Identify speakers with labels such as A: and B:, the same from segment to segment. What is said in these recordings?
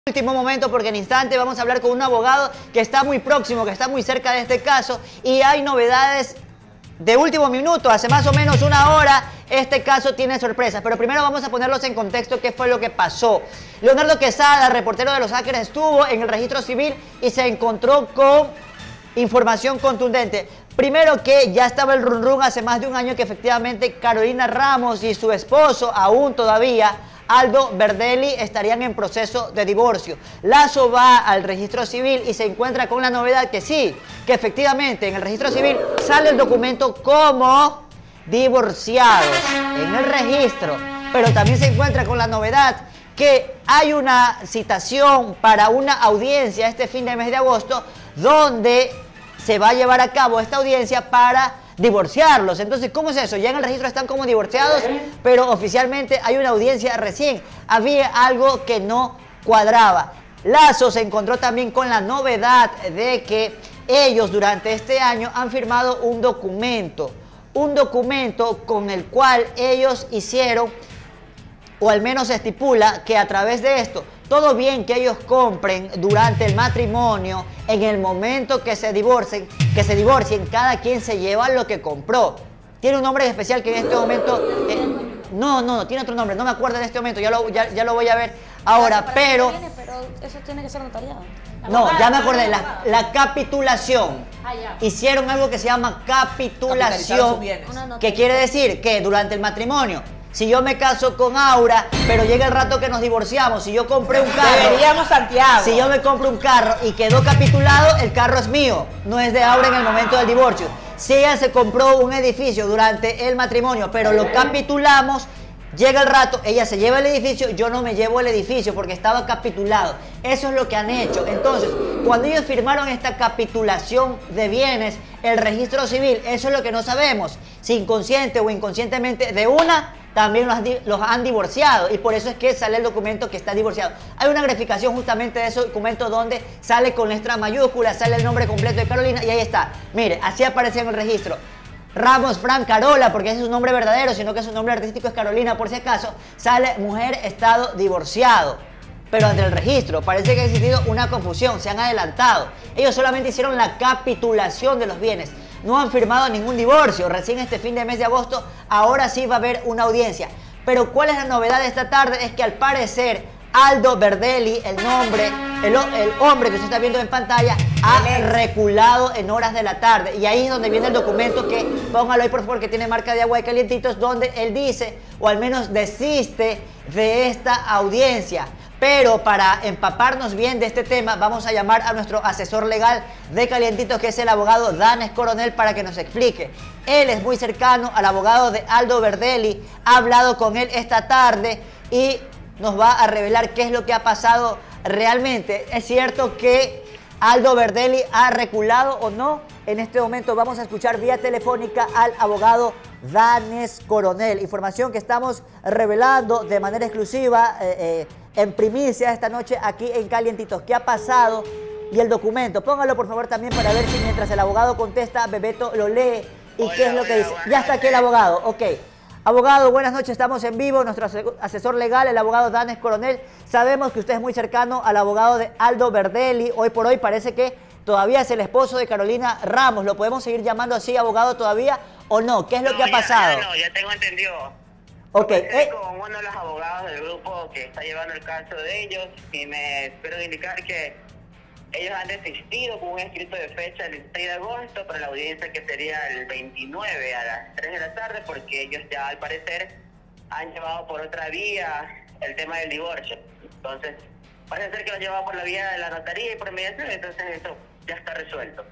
A: Último momento, porque en instante vamos a hablar con un abogado que está muy próximo, que está muy cerca de este caso, y hay novedades de último minuto. Hace más o menos una hora este caso tiene sorpresas, pero primero vamos a ponerlos en contexto qué fue lo que pasó. Leonardo Quesada, reportero de Los Hackers, estuvo en el registro civil y se encontró con información contundente. Primero, que ya estaba el run run hace más de un año que efectivamente Carolina Ramos y su esposo, aún todavía Aldo Verdelli, estarían en proceso de divorcio. Lazo va al registro civil y se encuentra con la novedad que sí, que efectivamente en el registro civil sale el documento como divorciados en el registro, pero también se encuentra con la novedad que hay una citación para una audiencia este fin de mes de agosto donde se va a llevar a cabo esta audiencia para divorciarlos. Entonces, ¿cómo es eso? Ya en el registro están como divorciados, pero oficialmente hay una audiencia recién. Había algo que no cuadraba. Lazo se encontró también con la novedad de que ellos durante este año han firmado un documento con el cual ellos hicieron, o al menos se estipula que a través de esto, todo bien que ellos compren durante el matrimonio, en el momento que se divorcien, cada quien se lleva lo que compró. Tiene un nombre especial que en este momento... no, tiene otro nombre, no me acuerdo en este momento, ya lo voy a ver ahora, pero
B: eso tiene que ser notariado.
A: No, ya me acordé, la capitulación. Hicieron algo que se llama capitulación, que quiere decir que durante el matrimonio, si yo me caso con Aura, pero llega el rato que nos divorciamos, si yo compré un carro...
C: Deberíamos, Santiago.
A: Si yo me compro un carro y quedó capitulado, el carro es mío, no es de Aura en el momento del divorcio. Si ella se compró un edificio durante el matrimonio, pero lo capitulamos, llega el rato, ella se lleva el edificio, yo no me llevo el edificio porque estaba capitulado. Eso es lo que han hecho. Entonces, cuando ellos firmaron esta capitulación de bienes, el registro civil, eso es lo que no sabemos. Si inconsciente o inconscientemente de una, también los han divorciado, y por eso es que sale el documento que está divorciado. Hay una graficación justamente de ese documento donde sale con letra mayúscula, sale el nombre completo de Carolina y ahí está. Mire, así aparece en el registro. Ramos Fran Carola, porque ese es su nombre verdadero, sino que su nombre artístico es Carolina, por si acaso. Sale mujer, estado divorciado. Pero ante el registro parece que ha existido una confusión, se han adelantado. Ellos solamente hicieron la capitulación de los bienes. No han firmado ningún divorcio. Recién este fin de mes de agosto, ahora sí va a haber una audiencia. Pero ¿cuál es la novedad de esta tarde? Es que al parecer Aldo Verdelli, el hombre que usted está viendo en pantalla, ha reculado en horas de la tarde. Y ahí es donde viene el documento que, póngalo ahí por favor, que tiene marca de agua y calientitos, donde él dice, o al menos desiste de esta audiencia. Pero para empaparnos bien de este tema, vamos a llamar a nuestro asesor legal de Calientitos, que es el abogado Danes Coronel, para que nos explique. Él es muy cercano al abogado de Aldo Verdelli, ha hablado con él esta tarde y nos va a revelar qué es lo que ha pasado realmente. ¿Es cierto que Aldo Verdelli ha reculado o no? En este momento vamos a escuchar vía telefónica al abogado Danes Coronel. Información que estamos revelando de manera exclusiva, en primicia esta noche aquí en Calientitos. ¿Qué ha pasado? Y el documento, póngalo por favor también para ver si mientras el abogado contesta, Bebeto lo lee y qué es lo que dice. Ya está aquí el abogado, ok. Abogado, buenas noches, estamos en vivo, nuestro asesor legal, el abogado Danes Coronel. Sabemos que usted es muy cercano al abogado de Aldo Verdelli. Hoy por hoy parece que todavía es el esposo de Carolina Ramos. ¿Lo podemos seguir llamando así, abogado, todavía o no? ¿Qué es lo que ha pasado?
D: Ya tengo entendido.
A: Ok.
D: Con uno de los abogados del grupo que está llevando el caso de ellos y me espero indicar que ellos han desistido con un escrito de fecha el 6 de agosto para la audiencia que sería el 29 a las 3 de la tarde, porque ellos ya al parecer han llevado por otra vía el tema del divorcio. Entonces, parece ser que lo han llevado por la vía de la notaría y por mediación, entonces eso ya está resuelto.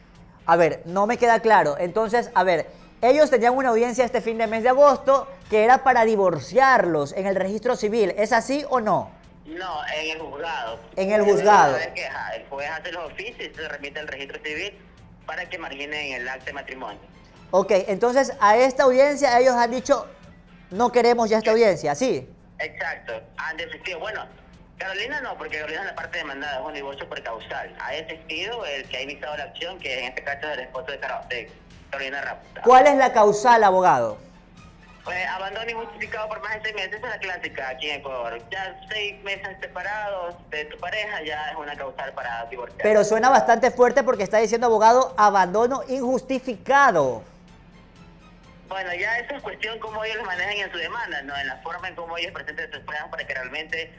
A: A ver, no me queda claro. Entonces, a ver, ellos tenían una audiencia este fin de mes de agosto que era para divorciarlos en el registro civil. ¿Es así o no?
D: No, en el juzgado.
A: En el juzgado.
D: El juez hace los oficios y se remite al registro civil para que marginen el acta de matrimonio.
A: Ok, entonces a esta audiencia ellos han dicho, no queremos ya esta audiencia, ¿sí?
D: Exacto, han desistido. Bueno, Carolina no, porque Carolina es la parte demandada, es un divorcio por causal. Ha desistido el que ha iniciado la acción, que en este caso es el esposo de Carolina Ramos.
A: ¿Cuál es la causal, abogado?
D: Pues abandono injustificado por más de 6 meses, esa es la clásica aquí en Ecuador. Ya 6 meses separados de tu pareja ya es una causal para divorciar.
A: Pero suena bastante fuerte porque está diciendo, abogado, abandono injustificado.
D: Bueno, ya eso es cuestión cómo ellos lo manejan en su demanda, ¿no? En la forma en cómo ellos presenten sus pruebas para que realmente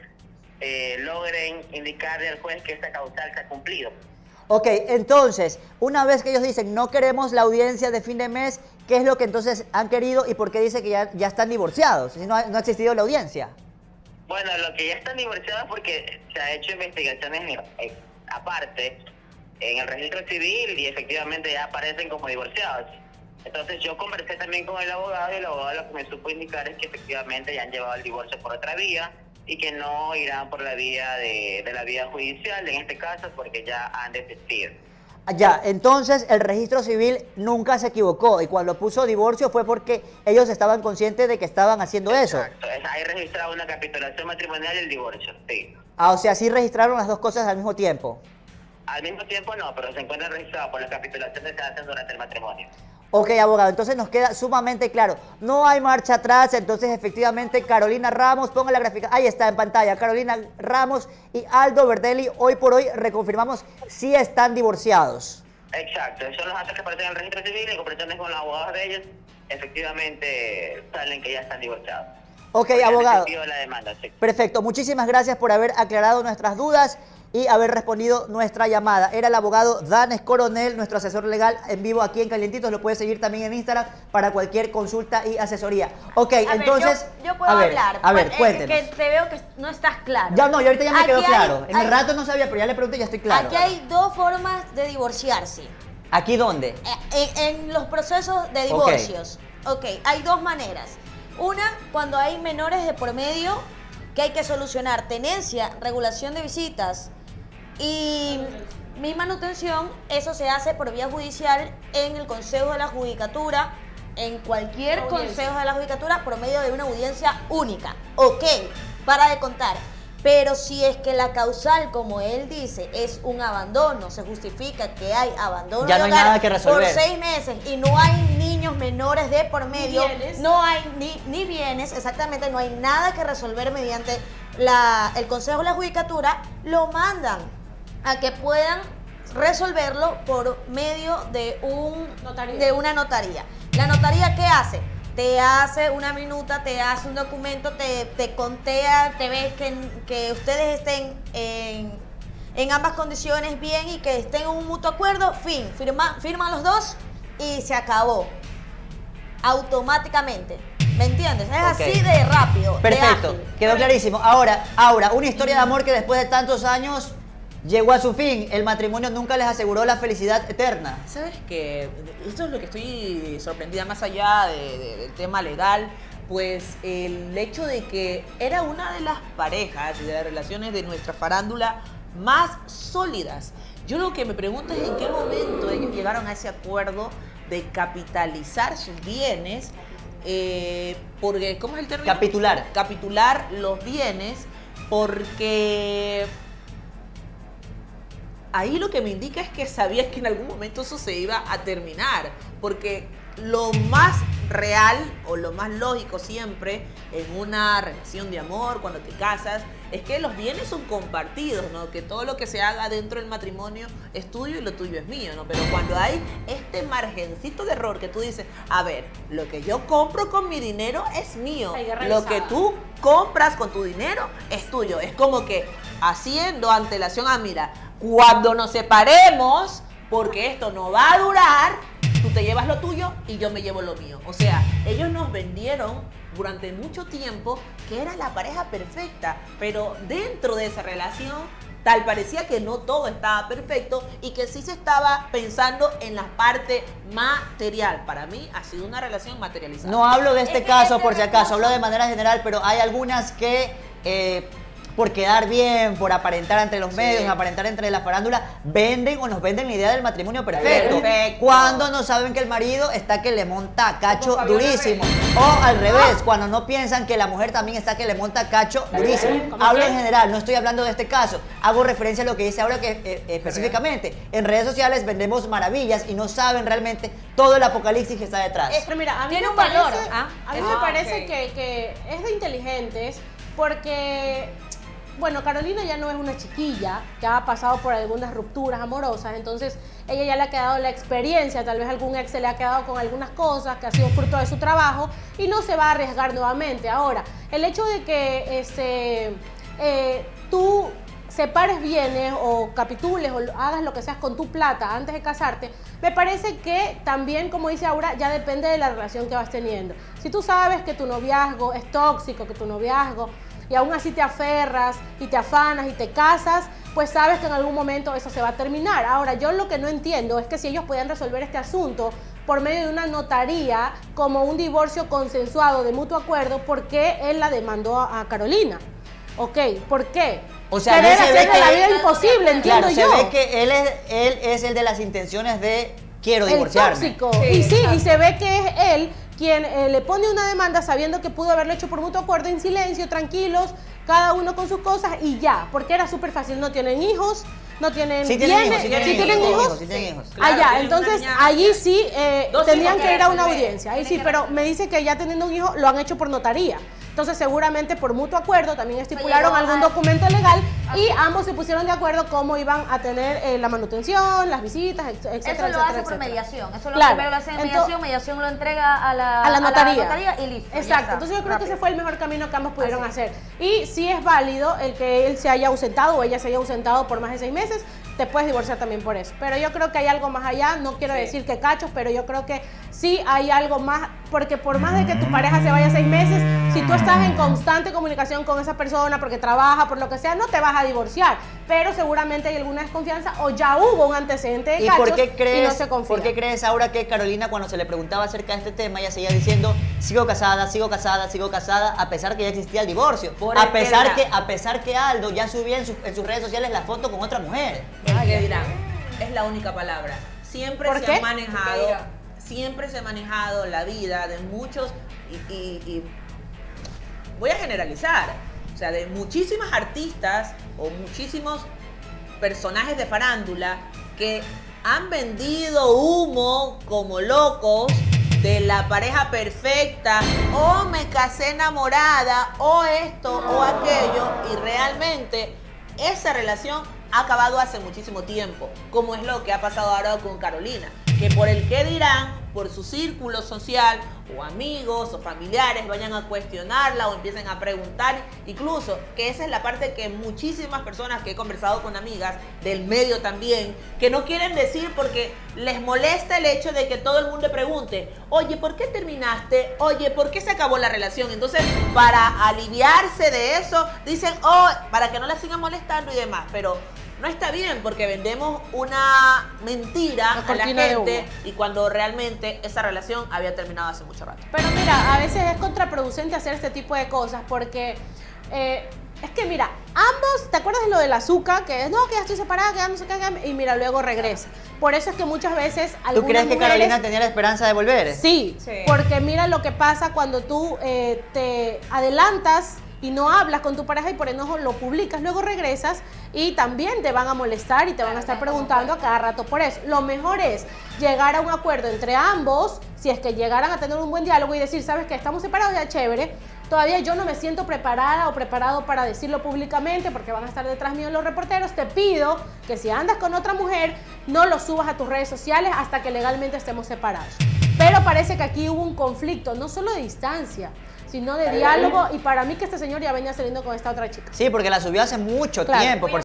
D: logren indicarle al juez que esta causal se ha cumplido.
A: Ok, entonces, una vez que ellos dicen no queremos la audiencia de fin de mes, ¿qué es lo que entonces han querido y por qué dice que ya están divorciados? Si no ha existido la audiencia.
D: Bueno, lo que ya están divorciados porque se ha hecho investigaciones aparte en el registro civil y efectivamente ya aparecen como divorciados. Entonces yo conversé también con el abogado y el abogado lo que me supo indicar es que efectivamente ya han llevado el divorcio por otra vía y que no irán por la vía de la vía judicial en este caso porque ya han desistido.
A: Ya, entonces el registro civil nunca se equivocó y cuando puso divorcio fue porque ellos estaban conscientes de que estaban haciendo eso.
D: Exacto, hay registrado una capitulación matrimonial y el divorcio, sí.
A: Ah, o sea, sí registraron las dos cosas al mismo tiempo.
D: Al mismo tiempo no, pero se encuentra registrado por la capitulación que se hacen durante el matrimonio.
A: Ok, abogado, entonces nos queda sumamente claro. No hay marcha atrás, entonces efectivamente Carolina Ramos, ponga la gráfica, ahí está en pantalla, Carolina Ramos y Aldo Verdelli, hoy por hoy reconfirmamos si están divorciados.
D: Exacto, son los actos que aparecen en el registro civil y conversaciones con los abogados de ellos, efectivamente salen que ya están divorciados.
A: Ok,
D: porque
A: abogado.
D: la demanda, sí.
A: Perfecto, muchísimas gracias por haber aclarado nuestras dudas y haber respondido nuestra llamada. Era el abogado Danes Coronel, nuestro asesor legal en vivo aquí en Calientitos. Lo puede seguir también en Instagram para cualquier consulta y asesoría. Ok, entonces...
B: Yo puedo hablar.
A: A ver, cuéntenos.
B: Que te veo que no estás claro.
A: Ya no, yo ahorita ya me quedó claro. En el
B: hay-
A: rato no sabía, pero ya le pregunté y ya estoy claro.
B: Aquí hay dos formas de divorciarse.
A: ¿Aquí dónde?
B: En los procesos de divorcios. Ok, hay dos maneras. Una, cuando hay menores de por medio, que hay que solucionar tenencia, regulación de visitas y mi manutención. Eso se hace por vía judicial en el Consejo de la Judicatura, en cualquier consejo de la Judicatura, por medio de una audiencia única. Ok, para de contar. Pero si es que la causal, como él dice, es un abandono, se justifica que hay abandono
A: Ya no
B: de
A: hay
B: hogar
A: nada que resolver.
B: por 6 meses y no hay niños menores de por medio,
C: bienes.
B: no hay ni bienes, exactamente, no hay nada que resolver mediante el Consejo de la Judicatura, lo mandan a que puedan resolverlo por medio de una notaría. ¿La notaría qué hace? Te hace una minuta, te hace un documento, te contea, te ves que ustedes estén en ambas condiciones bien y que estén en un mutuo acuerdo, firman los dos y se acabó. Automáticamente. ¿Me entiendes? Es así de rápido.
A: Perfecto,
B: de ágil.
A: quedó clarísimo. Ahora, una historia de amor que después de tantos años llegó a su fin. El matrimonio nunca les aseguró la felicidad eterna.
C: ¿Sabes qué? Esto es lo que estoy sorprendida, más allá del tema legal, pues el hecho de que era una de las parejas y de las relaciones de nuestra farándula más sólidas. Yo lo que me pregunto es en qué momento ellos llegaron a ese acuerdo de capitalizar sus bienes, porque, ¿cómo es el término?
A: Capitular.
C: Capitular los bienes, porque... ahí lo que me indica es que sabías que en algún momento eso se iba a terminar, porque lo más real o lo más lógico siempre en una relación de amor, cuando te casas, es que los bienes son compartidos, ¿no? Que todo lo que se haga dentro del matrimonio es tuyo y lo tuyo es mío, ¿no? Pero cuando hay este margencito de error que tú dices, a ver, lo que yo compro con mi dinero es mío, lo que tú compras con tu dinero es tuyo. Es como que haciendo antelación a, mira, cuando nos separemos, porque esto no va a durar, tú te llevas lo tuyo y yo me llevo lo mío. O sea, ellos nos vendieron durante mucho tiempo que era la pareja perfecta, pero dentro de esa relación tal parecía que no todo estaba perfecto y que sí se estaba pensando en la parte material. Para mí ha sido una relación materializada.
A: No hablo de este
B: Es que
A: caso
B: ese
A: por si acaso,
B: recurso-
A: hablo de manera general, pero hay algunas que por quedar bien, por aparentar entre los medios, aparentar entre la farándula, venden o nos venden la idea del matrimonio perfecto. Cuando no saben que el marido está que le monta cacho durísimo. O al revés, cuando no piensan que la mujer también está que le monta cacho durísimo. Hablo en general, no estoy hablando de este caso. Hago referencia a lo que dice ahora que específicamente en redes sociales vendemos maravillas y no saben realmente todo el apocalipsis que está detrás.
E: Pero mira, a mí
B: Tiene
E: me
B: un valor.
E: parece, a mí me parece que es de inteligentes porque, bueno, Carolina ya no es una chiquilla, ya ha pasado por algunas rupturas amorosas, entonces ella ya le ha quedado la experiencia, tal vez algún ex se le ha quedado con algunas cosas que ha sido fruto de su trabajo y no se va a arriesgar nuevamente. Ahora, el hecho de que tú separes bienes o capitules o hagas lo que seas con tu plata antes de casarte, me parece que también, como dice Aura, ya depende de la relación que vas teniendo. Si tú sabes que tu noviazgo es tóxico, que tu noviazgo, y aún así te aferras y te afanas y te casas, pues sabes que en algún momento eso se va a terminar. Ahora, yo lo que no entiendo es que si ellos podían resolver este asunto por medio de una notaría como un divorcio consensuado de mutuo acuerdo, ¿por qué él la demandó a Carolina? Ok, ¿por qué?
A: O sea,
E: querer
A: se ve
E: hacerle
A: que
E: la vida imposible, entiendo
A: claro,
E: yo.
A: se ve que él es el de las intenciones de quiero divorciarme.
E: El tóxico. Y se ve que es él quien le pone una demanda sabiendo que pudo haberlo hecho por mutuo acuerdo en silencio, tranquilos, cada uno con sus cosas y ya, porque era súper fácil. No tienen hijos, no tienen bienes.
A: Sí tienen hijos.
E: Claro,
C: ya,
E: entonces allí sí tendrían que ir a una audiencia. Ahí sí, pero me dice que ya teniendo un hijo lo han hecho por notaría. Entonces seguramente por mutuo acuerdo también estipularon algún documento legal y ambos se pusieron de acuerdo cómo iban a tener la manutención, las visitas, etcétera.
B: Eso lo hace por mediación. Eso lo
E: Claro.
B: primero lo hace en mediación, mediación lo entrega a la
E: notaría.
B: Y listo.
E: Exacto. Entonces yo creo que ese fue el mejor camino que ambos pudieron hacer. Y sí es válido el que él se haya ausentado o ella se haya ausentado por más de 6 meses. Te puedes divorciar también por eso. Pero yo creo que hay algo más allá. No quiero decir que cachos, pero yo creo que sí hay algo más. Porque por más de que tu pareja se vaya 6 meses, si tú estás en constante comunicación con esa persona porque trabaja, por lo que sea, no te vas a divorciar. Pero seguramente hay alguna desconfianza o ya hubo un antecedente de cachos y no se confía.
A: ¿Por qué crees, Aura, que Carolina, cuando se le preguntaba acerca de este tema, ella seguía diciendo sigo casada, a pesar que ya existía el divorcio? A pesar que Aldo ya subía en sus redes sociales la foto con otra mujer.
C: ¿Qué dirán? Es la única palabra. Siempre
E: ¿Por
C: se
E: qué?
C: ha manejado, siempre se ha manejado la vida de muchos y voy a generalizar, o sea, de muchísimas artistas o muchísimos personajes de farándula que han vendido humo como locos de la pareja perfecta, o me casé enamorada, o esto, o aquello, y realmente esa relación ha acabado hace muchísimo tiempo, como es lo que ha pasado ahora con Carolina, que por el qué dirán, por su círculo social, o amigos o familiares vayan a cuestionarla o empiecen a preguntar, incluso que esa es la parte que muchísimas personas que he conversado con amigas del medio también, que no quieren decir porque les molesta el hecho de que todo el mundo pregunte, oye, ¿por qué terminaste? Oye, ¿por qué se acabó la relación? Entonces, para aliviarse de eso, dicen, oh, para que no la sigan molestando y demás, pero no está bien porque vendemos una mentira a la gente y cuando realmente esa relación había terminado hace mucho rato.
E: Pero mira, a veces es contraproducente hacer este tipo de cosas porque es que mira, ambos, ¿te acuerdas de lo del azúcar? Que no, que ya estoy separada, que ya no sé qué, y mira, luego regresa. Por eso es que muchas veces algunas
A: ¿Tú crees que
E: mujeres,
A: Carolina tenía la esperanza de volver?
E: Sí, porque mira lo que pasa cuando tú te adelantas y no hablas con tu pareja y por enojo lo publicas, luego regresas y también te van a molestar y te van a estar preguntando a cada rato por eso. Lo mejor es llegar a un acuerdo entre ambos, si es que llegaran a tener un buen diálogo y decir, sabes que estamos separados, ya chévere, todavía yo no me siento preparada o preparado para decirlo públicamente porque van a estar detrás mío los reporteros, te pido que si andas con otra mujer, no lo subas a tus redes sociales hasta que legalmente estemos separados. Pero parece que aquí hubo un conflicto, no solo de distancia, sino de diálogo, y para mí que este señor ya venía saliendo con esta otra chica.
A: Sí, porque la subió hace mucho tiempo.